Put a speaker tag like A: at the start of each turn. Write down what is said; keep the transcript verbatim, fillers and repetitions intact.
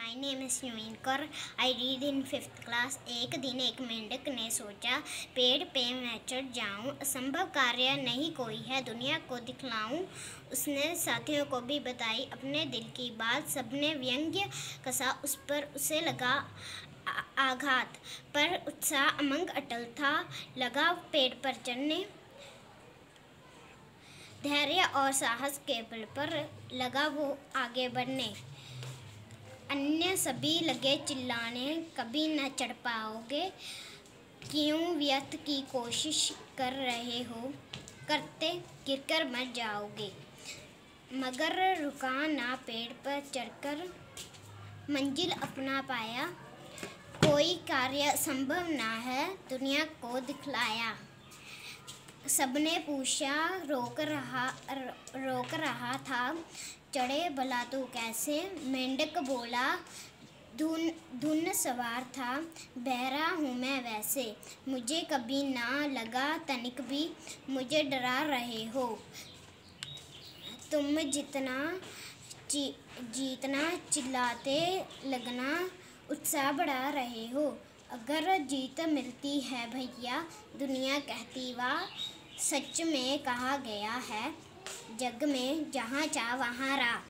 A: My name is यूमिन Kaur. I read in fifth class. एक दिन एक मेंढक ने सोचा, पेड़ पे मैं चढ़ जाऊं, असंभव कार्य नहीं कोई है, दुनिया को दिखलाऊं। उसने साथियों को भी बताई अपने दिल की बात। सबने व्यंग्य कसा उस पर, उसे लगा आघात, पर उत्साह अमंग अटल था। लगा पेड़ पर चढ़ने, धैर्य और साहस के बल पर लगा वो आगे बढ़ने। अन्य सभी लगे चिल्लाने, कभी न चढ़ पाओगे, क्यों व्यर्थ की कोशिश कर रहे हो, करते गिरकर मर जाओगे। मगर रुका ना, पेड़ पर चढ़कर मंजिल अपना पाया। कोई कार्य संभव ना है, दुनिया को दिखलाया। सबने पूछा, रोक रहा रोक रहा था, चढ़े भला तू कैसे। मेंढक बोला, धुन धुन सवार था, बहरा हूँ मैं वैसे। मुझे कभी ना लगा तनिक भी, मुझे डरा रहे हो। तुम जितना जीतना चिल्लाते लगना, उत्साह बढ़ा रहे हो। अगर जीत मिलती है भैया, दुनिया कहती वाह। सच में कहा गया है, जग में जहाँ चाह वहाँ राह।